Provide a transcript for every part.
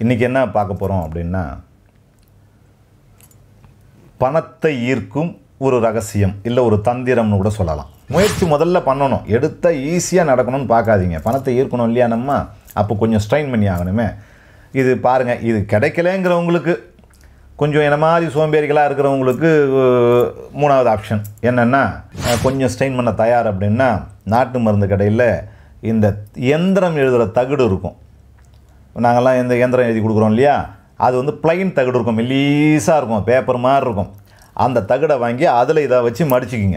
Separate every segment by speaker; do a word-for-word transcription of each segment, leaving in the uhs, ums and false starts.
Speaker 1: இன்றைக்கி என்ன பார்க்க போகிறோம் அப்படின்னா, பணத்தை ஈர்க்கும் ஒரு ரகசியம் இல்லை ஒரு தந்திரம்னு கூட சொல்லலாம். முயற்சி முதல்ல பண்ணணும், எடுத்தால் ஈஸியாக நடக்கணும்னு பார்க்காதீங்க. பணத்தை ஈர்க்கணும் இல்லையா நம்ம, அப்போ கொஞ்சம் ஸ்ட்ரெயின் பண்ணி ஆகணுமே. இது பாருங்கள், இது கிடைக்கலங்கிறவங்களுக்கு, கொஞ்சம் என்ன மாதிரி சோம்பேறிகளாக இருக்கிறவங்களுக்கு மூணாவது ஆப்ஷன் என்னென்னா, கொஞ்சம் ஸ்ட்ரெயின் பண்ண தயார் அப்படின்னா, நாட்டு மருந்து கடையில் இந்த எந்திரம் எழுதுகிற தகுடு இருக்கும். நாங்கள்லாம் இந்த எந்திரம் எழுதி கொடுக்குறோம் இல்லையா, அது வந்து பிளைன் தகுடு இருக்கும், மெல்லீஸாக இருக்கும், பேப்பர் மாதிரி இருக்கும். அந்த தகுடை வாங்கி அதில் இதை வச்சு மடிச்சுக்கிங்க.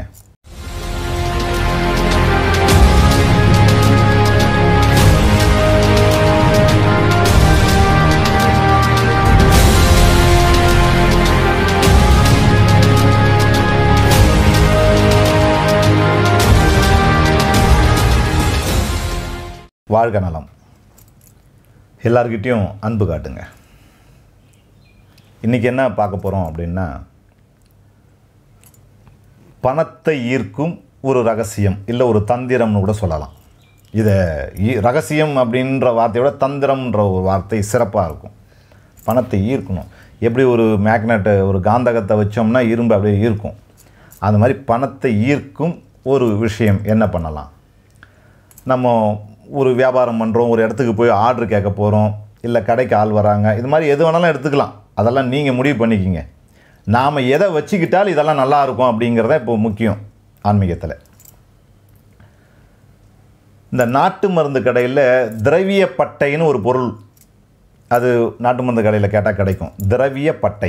Speaker 1: வாழ்க நலம். எல்லார்கிட்டையும் அன்பு காட்டுங்க. இன்றைக்கி என்ன பார்க்க போகிறோம் அப்படின்னா, பணத்தை ஈர்க்கும் ஒரு ரகசியம் இல்லை ஒரு தந்திரம்னு கூட சொல்லலாம். இதை ரகசியம் அப்படின்ற வார்த்தையோட தந்திரம்ன்ற ஒரு வார்த்தை சிறப்பாக இருக்கும். பணத்தை ஈர்க்கணும். எப்படி ஒரு மேக்னெட்டை, ஒரு காந்தகத்தை வச்சோம்னா இரும்பு அப்படியே ஈர்க்கும், அந்த மாதிரி பணத்தை ஈர்க்கும் ஒரு விஷயம் என்ன பண்ணலாம். நம்ம ஒரு வியாபாரம் பண்ணுறோம், ஒரு இடத்துக்கு போய் ஆர்டர் கேட்க போகிறோம், இல்லை கடைக்கு ஆள் வராங்க, இது மாதிரி எது வேணாலும் எடுத்துக்கலாம். அதெல்லாம் நீங்கள் முடிவு பண்ணிக்கிங்க. நாம் எதை வச்சுக்கிட்டால் இதெல்லாம் நல்லா இருக்கும் அப்படிங்கிறத இப்போ முக்கியம் ஆன்மீகத்தில். இந்த நாட்டு மருந்து கடையில் திரவிய பட்டைன்னு ஒரு பொருள், அது நாட்டு மருந்து கடையில் கேட்டால் கிடைக்கும். திரவிய பட்டை,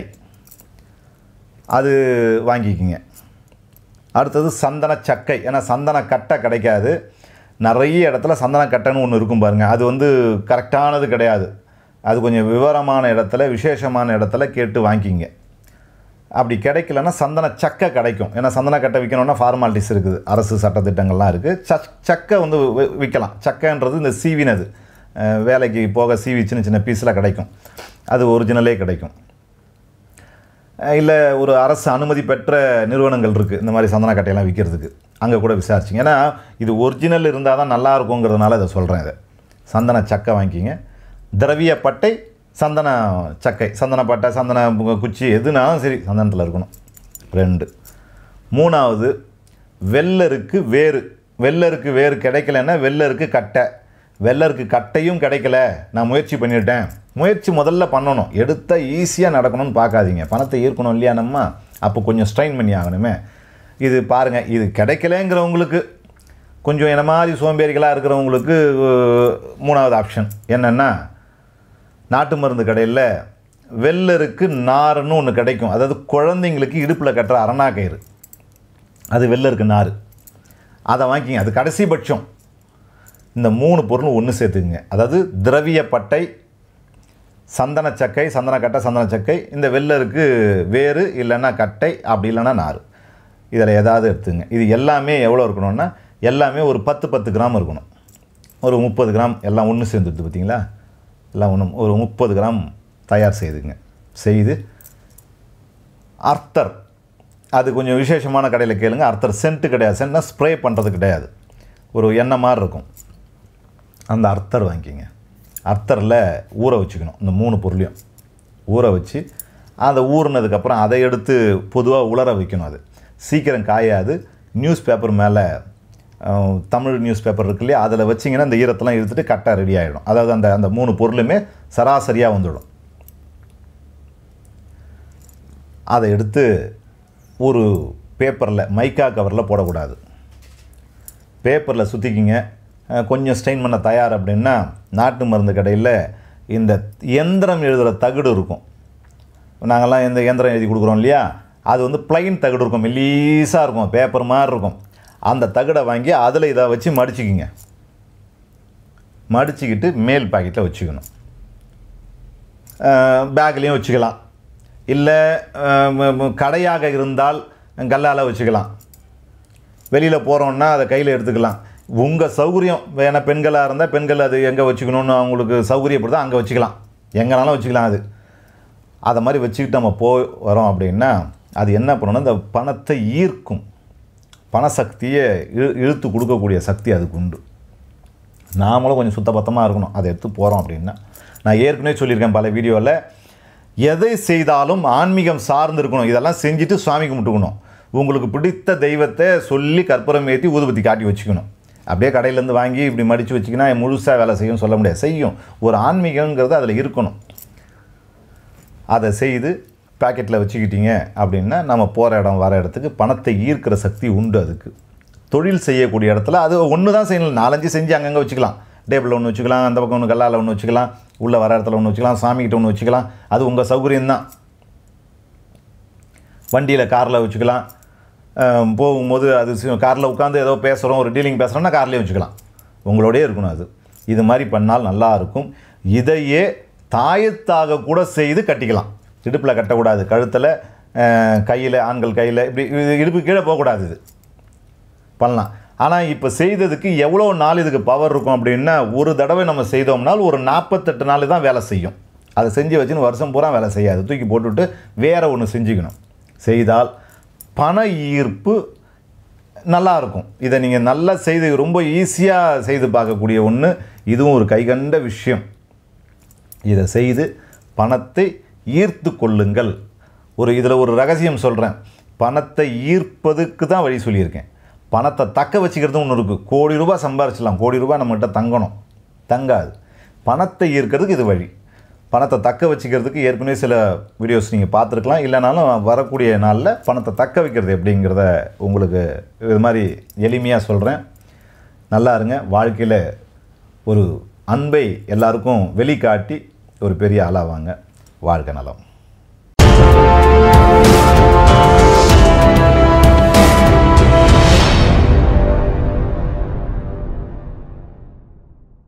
Speaker 1: அது வாங்கிக்கிங்க. அடுத்தது சந்தன சக்கை. ஏன்னா சந்தன கட்டை கிடைக்காது. நிறைய இடத்துல சந்தன கட்டைன்னு ஒன்று இருக்கும் பாருங்கள், அது வந்து கரெக்டானது கிடையாது. அது கொஞ்சம் விவரமான இடத்துல, விசேஷமான இடத்துல கேட்டு வாங்கிக்கிங்க. அப்படி கிடைக்கலன்னா சந்தன சக்கை கிடைக்கும். ஏன்னா சந்தன கட்டை விற்கணுன்னா ஃபார்மாலிட்டிஸ் இருக்குது, அரசு சட்டத்திட்டங்கள்லாம் இருக்குது. சக் சக்கை வந்து விற்கலாம். சக்கைன்றது இந்த சீவினது, வேலைக்கு போக சீவி சின்ன சின்ன பீஸில் கிடைக்கும், அது ஒரிஜினலே கிடைக்கும். இல்லை ஒரு அரசு அனுமதி பெற்ற நிறுவனங்கள் இருக்குது இந்த மாதிரி சந்தன கட்டையெல்லாம் விற்கிறதுக்கு, அங்கே கூட விசாரிச்சிங்க. ஏன்னா இது ஒரிஜினல் இருந்தால் தான் நல்லா இருக்குங்கிறதுனால இதை சொல்கிறேன். இதை சந்தன சக்கை வாங்கிக்கிங்க. திரவிய பட்டை, சந்தன சக்கை, சந்தன பட்டை, சந்தன குச்சி எதுனாலும் சரி சந்தனத்தில் இருக்கணும். ரெண்டு. மூணாவது, வெள்ளருக்கு வேறு. வெள்ளருக்கு வேறு கிடைக்கலன்னா வெள்ளருக்கு கட்டை. வெள்ளருக்கு கட்டையும் கிடைக்கல, நான் முயற்சி பண்ணிவிட்டேன். முயற்சி முதல்ல பண்ணணும், எடுத்தால் ஈஸியாக நடக்கணும்னு பார்க்காதீங்க. பணத்தை ஈர்க்கணும் இல்லையா நம்ம, அப்போ கொஞ்சம் ஸ்ட்ரெயின் பண்ணி ஆகணுமே. இது பாருங்கள், இது கிடைக்கலங்கிறவங்களுக்கு, கொஞ்சம் என்ன மாதிரி சோம்பேறிகளாக இருக்கிறவங்களுக்கு மூணாவது ஆப்ஷன் என்னென்னா, நாட்டு மருந்து கடையில் வெள்ளருக்கு நார்னு ஒன்று கிடைக்கும். அதாவது குழந்தைங்களுக்கு இடுப்பில் கட்டுற அரணா கயிறு, அது வெள்ளருக்கு நார். அதை வாங்கிக்கிங்க. அது கடைசி பட்சம். இந்த மூணு பொருளும் ஒன்று சேர்த்துக்குங்க. அதாவது திரவிய பட்டை, சந்தன சக்கை, சந்தன கட்டை, சந்தன சக்கை, இந்த வெள்ளருக்கு வேறு இல்லைன்னா கட்டை, அப்படி இல்லைன்னா நார். இதில் ஏதாவது எடுத்துங்க. இது எல்லாமே எவ்வளோ இருக்கணும்னா, எல்லாமே ஒரு பத்து பத்து கிராம் இருக்கணும். ஒரு முப்பது கிராம் எல்லாம் ஒன்று சேர்ந்துடுது பார்த்தீங்களா, எல்லாம் ஒன்று ஒரு முப்பது கிராம் தயார் செய்துங்க. செய்து அர்த்தர், அது கொஞ்சம் விசேஷமான கடையில் கேளுங்க. அர்த்தர் சென்ட்டு கிடையாது, சென்ட்னா ஸ்ப்ரே பண்ணுறது கிடையாது, ஒரு எண்ணெய் மாதிரி இருக்கும். அந்த அர்த்தர் வாங்கிக்கிங்க. அர்த்தரில் ஊற வச்சுக்கணும். இந்த மூணு பொருளையும் ஊற வச்சு, அதை ஊறினதுக்கப்புறம் அதை எடுத்து பொதுவாக உலர வைக்கணும். அது சீக்கிரம் காயாது. நியூஸ் பேப்பர் மேலே, தமிழ் நியூஸ் பேப்பர் இருக்கு இல்லையா, அதில் வச்சிங்கன்னா இந்த ஈரத்தெல்லாம் எடுத்துகிட்டு கட்டை ரெடி ஆகிடும். அதாவது அந்த அந்த மூணு பொருளுமே சராசரியாக வந்துடும். அதை எடுத்து ஒரு பேப்பரில், மைக்கா கவரில் போடக்கூடாது, பேப்பரில் சுற்றிக்கிங்க. கொஞ்சம் ஸ்ட்ரெயின் பண்ண தயார் அப்படின்னா, நாட்டு மருந்து கடையில் இந்த எந்திரம் எழுதுகிற தகுடு இருக்கும். நாங்கள்லாம் இந்த எந்திரம் எழுதி கொடுக்குறோம் இல்லையா, அது வந்து பிளைன் தகுடு இருக்கும், மெல்லீஸாக இருக்கும், பேப்பர் மாதிரி இருக்கும். அந்த தகுடை வாங்கி அதில் இதை வச்சு மடிச்சுக்கிங்க. மடிச்சுக்கிட்டு மேல் பாக்கெட்டில் வச்சுக்கணும். பேக்லேயும் வச்சுக்கலாம், இல்லை கடையாக இருந்தால் கல்லால் வச்சுக்கலாம். வெளியில் போகிறோன்னா அதை கையில் எடுத்துக்கலாம். உங்கள் சௌகரியம். ஏன்னா பெண்களாக இருந்தால் பெண்கள் அது எங்கே வச்சுக்கணுன்னு அவங்களுக்கு சௌகரியப்படுதா அங்கே வச்சுக்கலாம், எங்கேனாலும் வச்சுக்கலாம். அது அதை மாதிரி வச்சுக்கிட்டு நம்ம போய் வரோம் அப்படின்னா, அது என்ன பண்ணணும்னா, இந்த பணத்தை ஈர்க்கும், பணசக்தியை இழு இழுத்து கொடுக்கக்கூடிய சக்தி அதுக்கு உண்டு. நாமளும் கொஞ்சம் சுத்தபத்தமாக இருக்கணும். அதை எடுத்து போகிறோம் அப்படின்னா, நான் ஏற்கனவே சொல்லியிருக்கேன் பல வீடியோவில், எதை செய்தாலும் ஆன்மீகம் சார்ந்து இருக்கணும். இதெல்லாம் செஞ்சுட்டு சுவாமி கும்பிட்டுக்கணும். உங்களுக்கு பிடித்த தெய்வத்தை சொல்லி கற்பூரம் ஏற்றி ஊதுபத்தி காட்டி வச்சுக்கணும். அப்படியே கடையிலேருந்து வாங்கி இப்படி மடித்து வச்சிங்கன்னா முழுசாக வேலை செய்யும் சொல்ல முடியாது, செய்யும். ஒரு ஆன்மீகங்கிறது அதில் இருக்கணும். அதை செய்து பேக்கெட்டில் வச்சுக்கிட்டீங்க அப்படின்னா நம்ம போகிற இடம் வர இடத்துக்கு பணத்தை ஈர்க்கிற சக்தி உண்டு. அதுக்கு தொழில் செய்யக்கூடிய இடத்துல அது ஒன்று தான் செய்யணும், நாலஞ்சு செஞ்சு அங்கங்கே வச்சுக்கலாம். டேபிளில் ஒன்று வச்சுக்கலாம், அந்த பக்கம் ஒன்று கல்லால் ஒன்று வச்சுக்கலாம், உள்ளே வர இடத்துல ஒன்று வச்சுக்கலாம், சாமிக்கிட்ட ஒன்று வச்சுக்கலாம். அது உங்கள் சௌகரியம்தான். வண்டியில் காரில் வச்சுக்கலாம். போகும்போது அது காரில் உட்காந்து ஏதோ பேசுகிறோம், ஒரு டீலிங் பேசுகிறோம்னா கார்லேயே வச்சுக்கலாம். உங்களோடே இருக்கணும். அது இது மாதிரி பண்ணால் நல்லாயிருக்கும். இதையே தாயத்தாக கூட செய்து கட்டிக்கலாம். இடுப்பில் கட்டக்கூடாது, கழுத்தில், கையில், ஆண்கள் கையில், இப்படி இடுப்பு கீழே போகக்கூடாது. இது பண்ணலாம். ஆனால் இப்போ செய்ததுக்கு எவ்வளோ நாள் இதுக்கு பவர் இருக்கும் அப்படின்னா, ஒரு தடவை நம்ம செய்தோம்னால் ஒரு நாற்பத்தெட்டு நாள் தான் வேலை செய்யும். அதை செஞ்சு வச்சுன்னு வருஷம் பூரா வேலை செய்யாது. தூக்கி போட்டுவிட்டு வேறு ஒன்று செஞ்சுக்கணும். செய்தால் பண ஈர்ப்பு நல்லாயிருக்கும். இதை நீங்கள் நல்லா செய்து ரொம்ப ஈஸியாக செய்து பார்க்கக்கூடிய ஒன்று. இதுவும் ஒரு கைகண்ட விஷயம். இதை செய்து பணத்தை ஈர்த்து கொள்ளுங்கள். ஒரு இதில் ஒரு ரகசியம் சொல்கிறேன். பணத்தை ஈர்ப்பதுக்கு தான் வழி சொல்லியிருக்கேன். பணத்தை தக்க வச்சுக்கிறது ஒன்று இருக்குது. கோடி ரூபாய் சம்பாரிச்சிடலாம், கோடி ரூபாய் நம்மகிட்ட தங்கணும், தங்காது. பணத்தை ஈர்க்கிறதுக்கு இது வழி. பணத்தை தக்க வச்சுக்கிறதுக்கு ஏற்கனவே சில வீடியோஸ் நீங்கள் பார்த்துருக்கலாம். இல்லைனாலும் வரக்கூடிய நாளில் பணத்தை தக்க வைக்கிறது எப்படிங்கிறத உங்களுக்கு இது மாதிரி எளிமையாக சொல்கிறேன். நல்லா இருங்க. வாழ்க்கையில் ஒரு அன்பை எல்லாருக்கும் வெளிக்காட்டி ஒரு பெரிய ஆளாக வாங்க. வாழ்க நலம்.